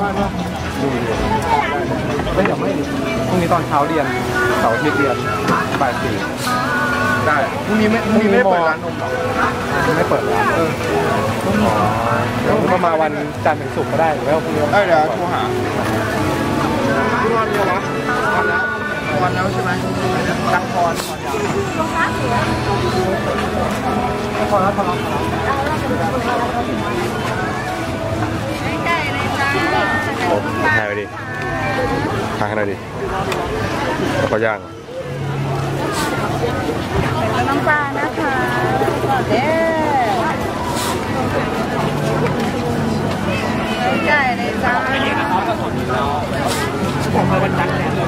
ดูไม่เดี๋ยวไม่พรุ่งนี้ตอนเช้าเรียนเสาร์อาทิตย์เรียนบ่าย4ได้พรุ่งนี้ไม่เปิดร้านนมหรอไม่เปิดร้านแล้วก็มาวันจันทร์ถึงศุกร์ก็ได้หรือว่าพรุ่งนี้เดี๋ยวโทรหาวันเดียวนะวันแล้วใช่ไหมตั้งพรพอแล้วไก่เลยจ้าถ่ายไปดิถ่ายให้หน่อยดิแล้วก็ย่างเป็นน้ำปลานะคะเด้ไก่เลยจ้าผมมาวันจันทร์แล้ว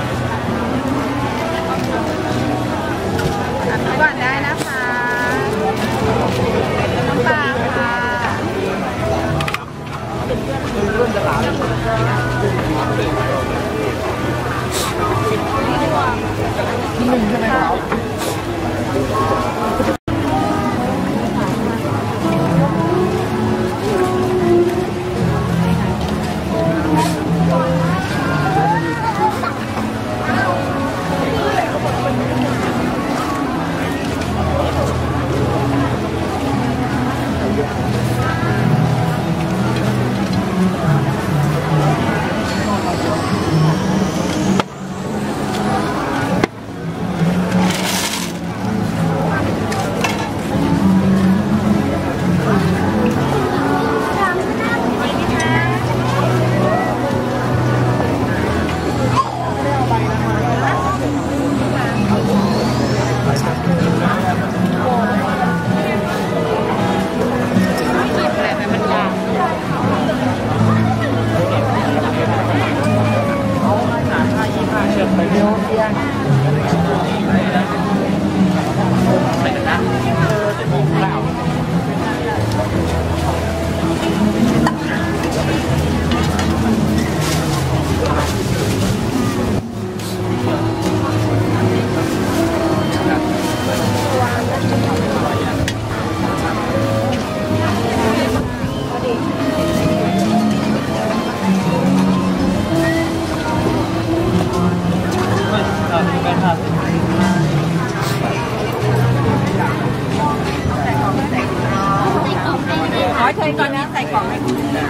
ก่อนได้นะคะน้ำปลาค่ะ1ใช่ไหมครับเคยก่อนนี้ใส่กล่องไหม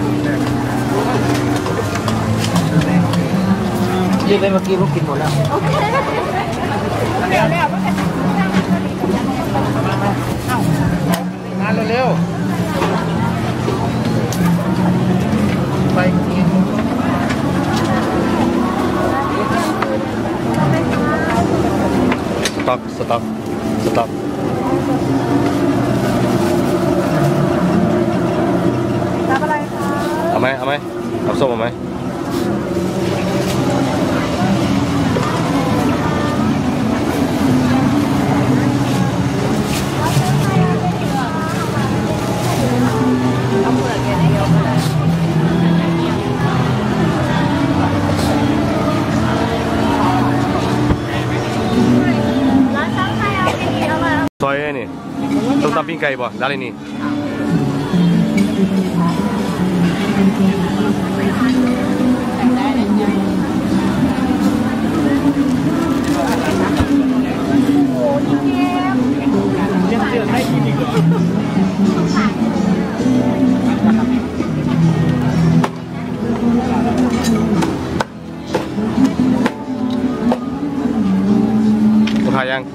ยืดไปเมื่อกี้พวกกินหมดแล้วโอเคเร็วมาเร็วไปสต็อกรับอะไรคะเอาไหมเอาส้มเอาไหมซอยนี่ต้มตำปิ้งไก่บ่ได้เลยนี่ลูกค้ายัง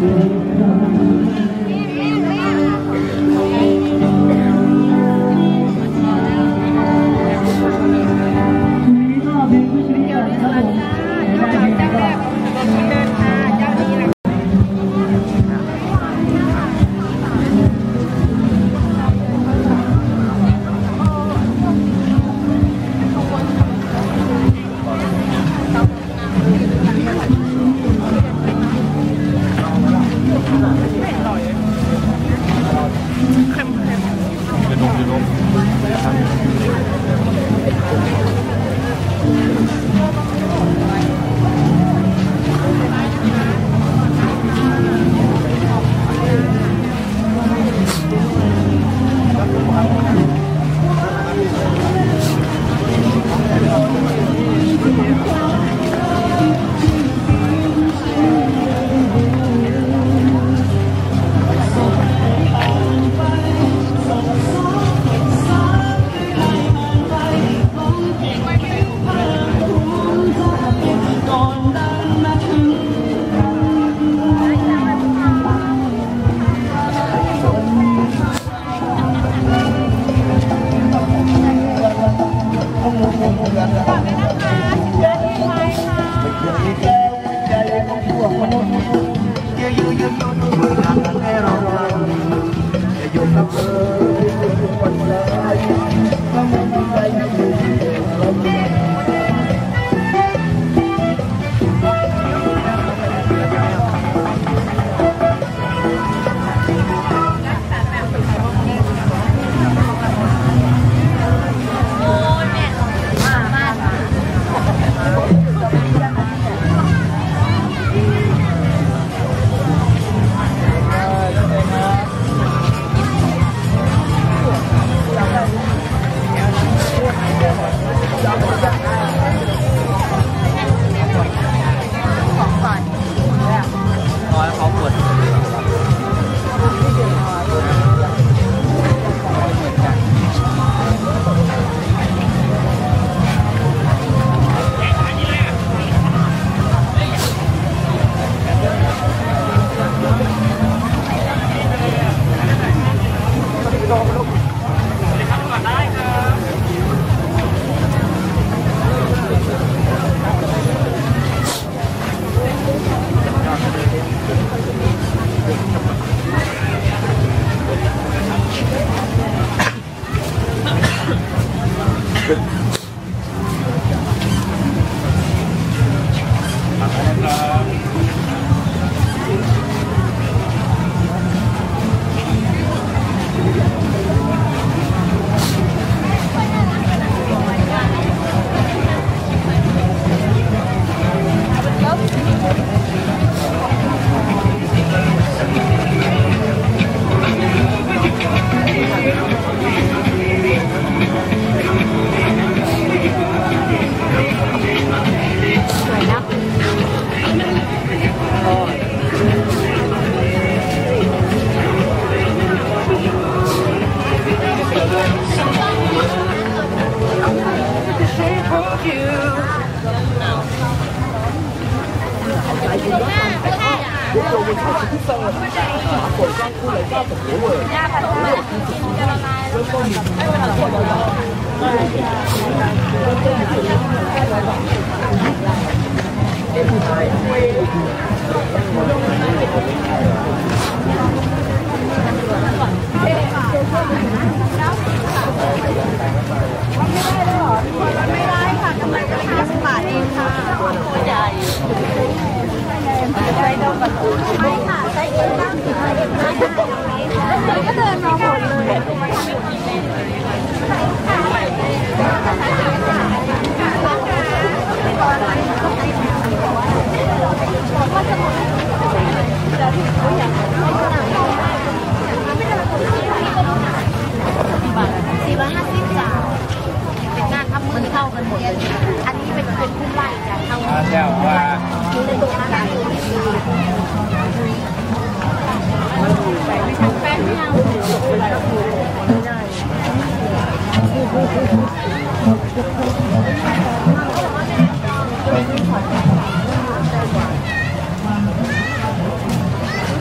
เ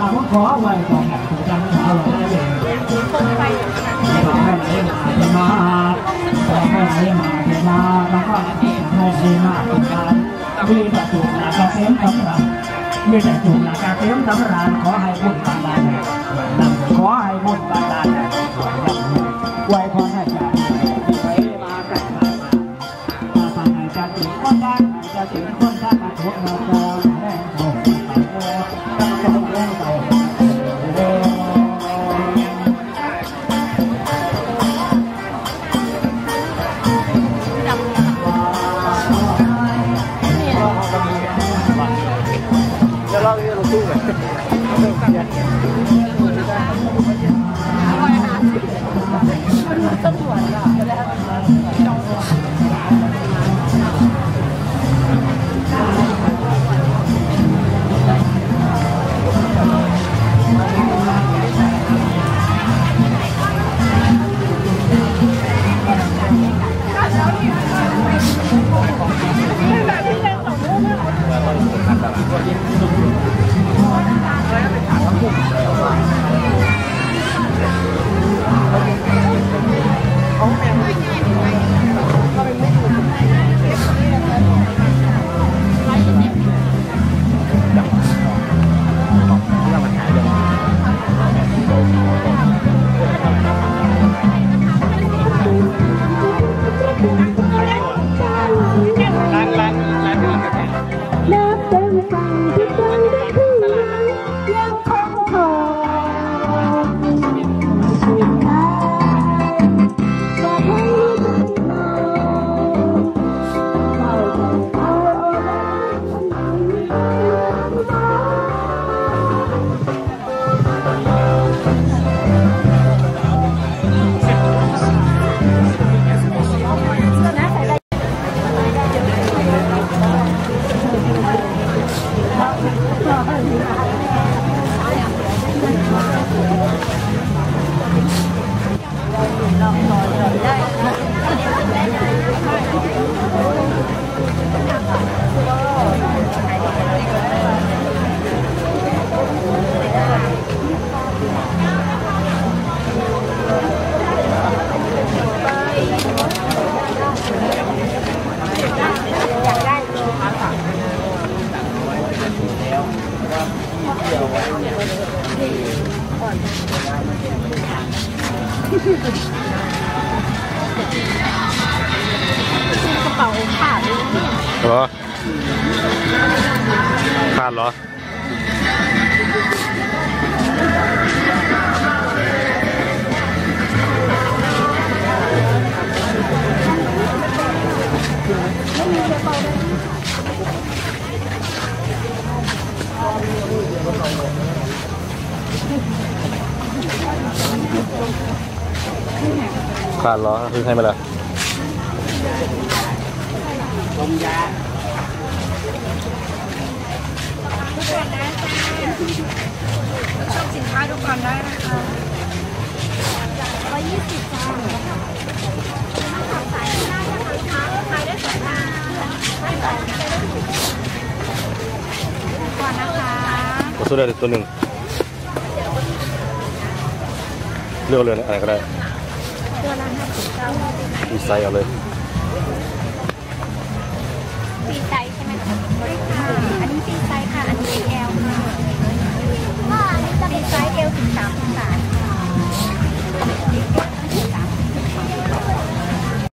ผมขอไว้ก่อนถูกจังเอาไว้เลยขอให้ได้มาขอให้ได้มาแล้วก็ให้ได้มาเป็นการมีแต่จุกหนักเต็มตำรามีแต่จุกหนักเต็มตำราขอให้บุญบานดาลขอให้บุญบานดาลไว้พรให้ใจไว้มากันมาฟังให้ใจถึงคนดังใจถึงคนดังมาทุกเราจะแรงโตตั้งใจแรงโตจะเล่าเรื่องตู้ไหมต้องหวานอ่ะกระเป๋าขาดเหรอขาดเหรอขาดเหรอคือให้มาเลยลมยาชอบสินค้าทุกคนได้นะคะ120 จ้าขายได้สวยมากก่อนนะคะก็ซื้อได้ตัวหนึ่งเลือกเลยอะไรก็ได้ตัวละ59มีไซส์เอาเลยมีไซส์ใช่ไหมคะอันนี้มีไซส์ค่ะอันนี้ L ค่ะอันนี้จะเป็นไซส์ L ถึง 30 บาทค่ะ